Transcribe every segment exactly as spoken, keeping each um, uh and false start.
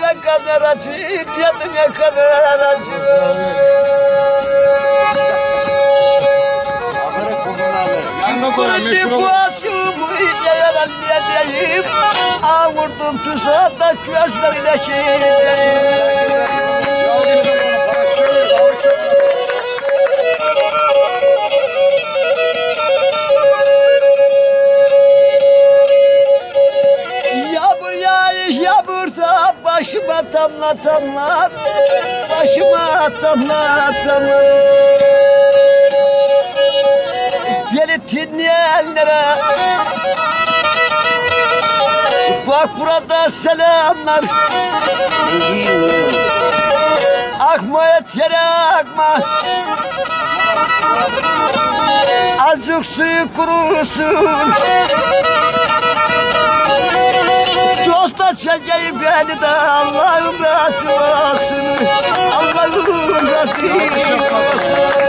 Kendime kadar acı, kendime kadar acı. Şimdi bu acımı yayan ne diyeyim? Avurdum tuzakta gözlerine şeyim. Yağmur yağış yağmur da başıma damla damla, başıma damla damla. Beni dinleyenlere bak burada selamlar. Akma et yere akma, azıcık suyu kurusun. Dosta çekeyim beni de Allah'ım razı olsun. Allah'ım razı olsun.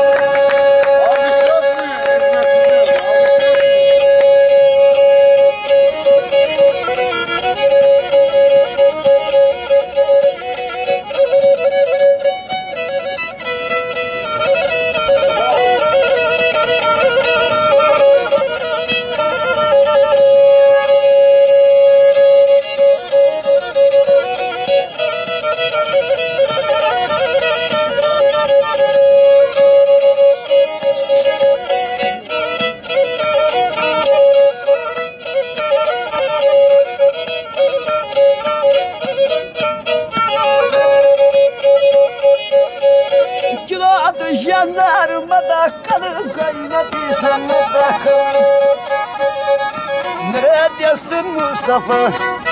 Yanlarıma da kanım kaynadı sana da. Neredesin Mustafa?